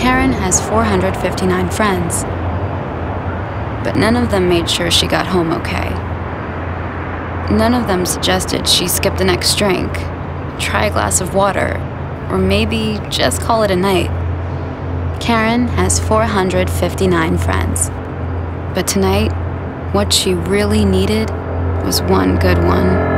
Karen has 459 friends, but none of them made sure she got home okay. None of them suggested she skip the next drink, try a glass of water, or maybe just call it a night. Karen has 459 friends, but tonight, what she really needed was one good one.